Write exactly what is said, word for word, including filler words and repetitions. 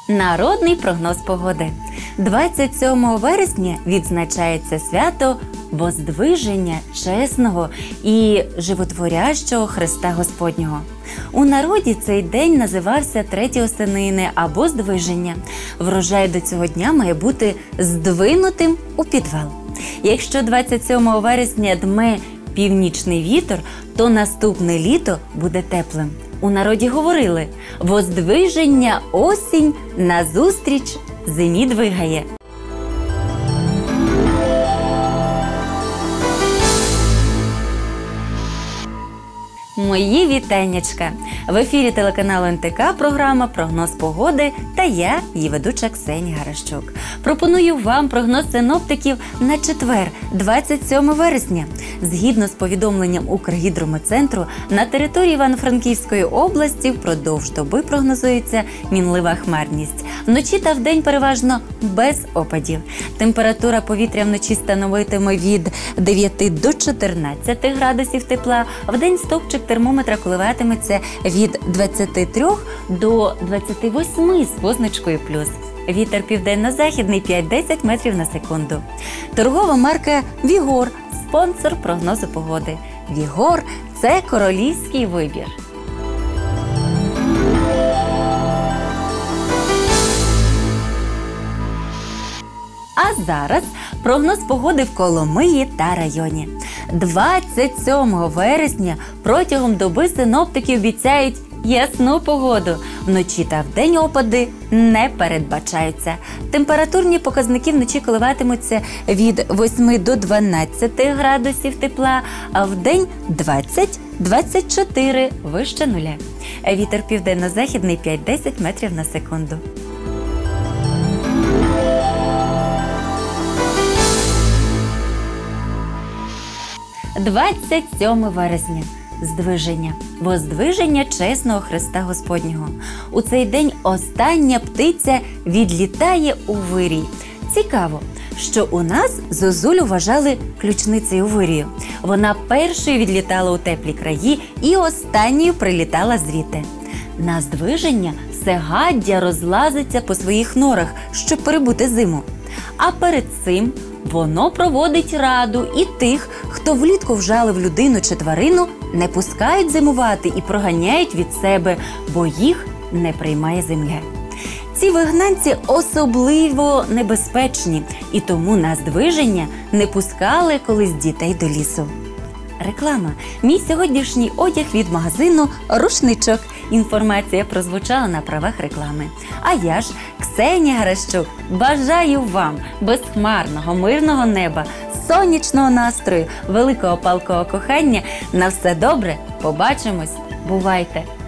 Народний прогноз погоди. двадцять сьомого вересня відзначається свято Воздвиження чесного і животворящого Христа Господнього. У народі цей день називався Треті Осенини або Здвиження. Врожай до цього дня має бути здвинутим у підвал. Якщо двадцять сьомого вересня дме північний вітер, то наступне літо буде теплим. У народі говорили: «Воздвиження осінь назустріч зимі двигає». Мої вітаннячка! В ефірі телеканалу ен те ка програма «Прогноз погоди» та я, її ведуча Ксенія Гаращук. Пропоную вам прогноз синоптиків на четвер, двадцять сьомого вересня. Згідно з повідомленням Укргідрометцентру, на території Івано-Франківської області впродовж доби прогнозується мінлива хмарність. Вночі та вдень переважно без опадів. Температура повітря вночі становитиме від дев'яти до чотирнадцяти градусів тепла, вдень стовпчик термометра коливатиметься від двадцяти трьох до двадцяти восьми з позначкою плюс. Вітер південно-західний п'ять-десять метрів на секунду. Торгова марка «Вігор» – спонсор прогнозу погоди. «Вігор» – це королівський вибір. А зараз прогноз погоди в Коломиї та районі. двадцять сьомого вересня протягом доби синоптики обіцяють ясну погоду. Вночі та вдень опади не передбачаються. Температурні показники вночі коливатимуться від восьми до дванадцяти градусів тепла, а вдень двадцять-двадцять чотири вище нуля. Вітер південно-західний п'ять-десять метрів на секунду. двадцять сьомого вересня. Здвиження. Воздвиження чесного Христа Господнього. У цей день остання птиця відлітає у вирій. Цікаво, що у нас Зозулю вважали ключницею вирію. Вона першою відлітала у теплі краї і останньою прилітала звідти. На здвиження все гаддя розлазиться по своїх норах, щоб перебути зиму. А перед цим воно проводить раду, і тих, хто влітку вжалив людину чи тварину, не пускають зимувати і проганяють від себе, бо їх не приймає земля. Ці вигнанці особливо небезпечні, і тому на здвиження не пускали колись дітей до лісу. Реклама. Мій сьогоднішній одяг від магазину «Рушничок». Інформація прозвучала на правах реклами. А я ж, Ксенія Гаращук, бажаю вам безхмарного, мирного неба, сонячного настрою, великого палкого кохання. На все добре. Побачимось. Бувайте!